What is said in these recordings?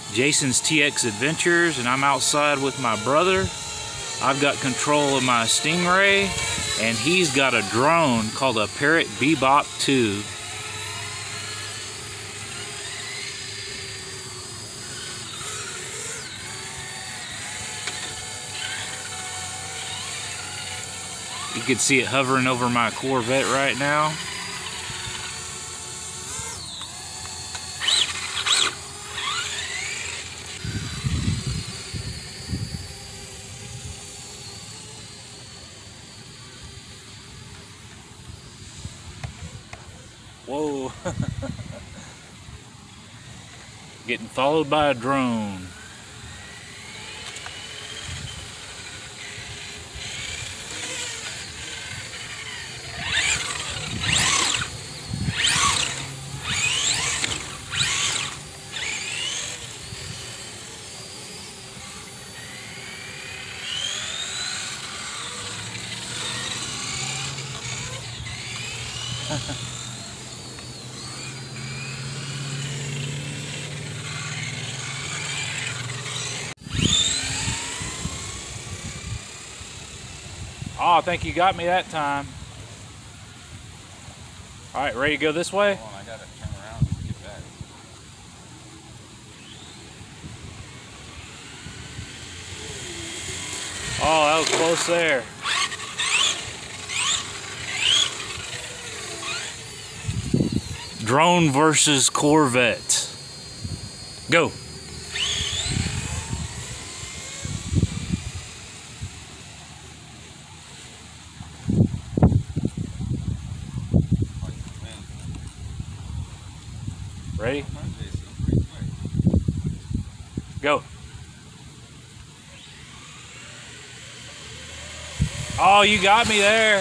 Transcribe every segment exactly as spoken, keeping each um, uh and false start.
Jason's T X Adventures, and I'm outside with my brother. I've got control of my Stingray, and he's got a drone called a Parrot Bebop two. You can see it hovering over my Corvette right now. Whoa. Getting followed by a drone. Oh, I think you got me that time. All right, ready to go this way? Hold on, I gotta turn around and get back. Oh, that was close there. Drone versus Corvette. Go. Ready? Go. Oh, you got me there.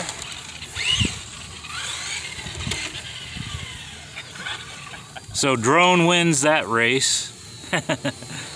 So drone wins that race.